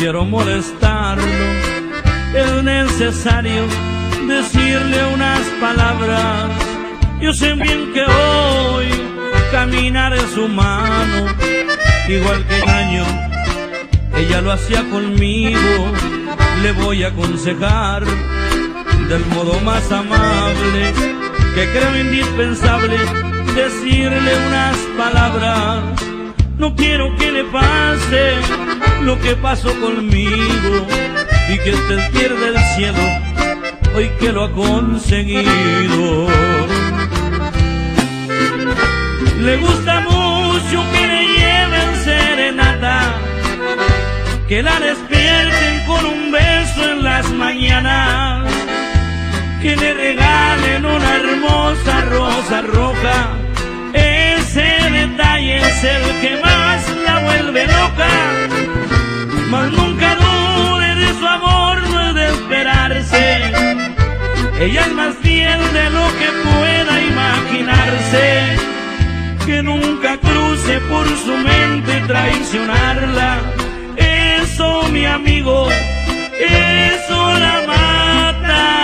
quiero molestarlo, es necesario decirle unas palabras. Yo sé bien que hoy caminaré su mano, igual que el año ella lo hacía conmigo. Le voy a aconsejar del modo más amable, que creo indispensable decirle unas palabras. No quiero que le pase lo que pasó conmigo, y que usted pierda el cielo hoy que lo ha conseguido. Le gusta mucho que le lleven serenata, que la despierten con un beso en las mañanas, que le regalen una hermosa rosa roja. Ese detalle es el que más la vuelve loca. Mas nunca dude de su amor, no es de esperarse. Ella es más fiel de lo que pueda imaginarse. Que nunca cruce por su mente traicionarla. Eso, mi amigo, eso la mata.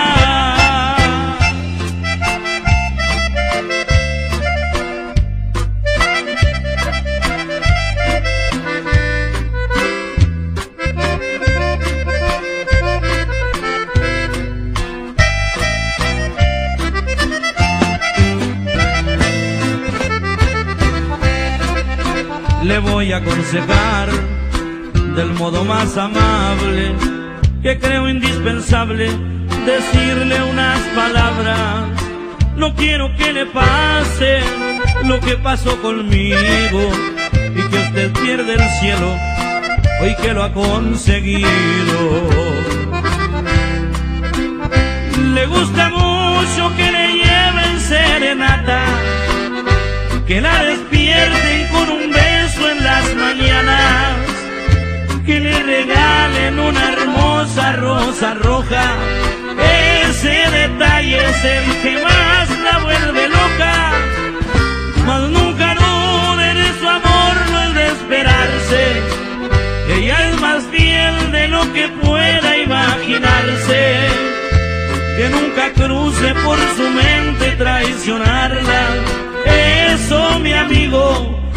Le voy a aconsejar del modo más amable, que creo indispensable decirle unas palabras. No quiero que le pase lo que pasó conmigo, y que usted pierda el cielo hoy que lo ha conseguido. Le gusta mucho que le lleven serenata, que la despierten con un beso en las mañanas, que le regalen una hermosa rosa roja. Ese detalle es el que más la vuelve loca. Mas nunca dude de su amor, no es de esperarse. Ella es más fiel de lo que pueda imaginarse. Que nunca cruce por su mente traicionarla. Eso, mi amigo,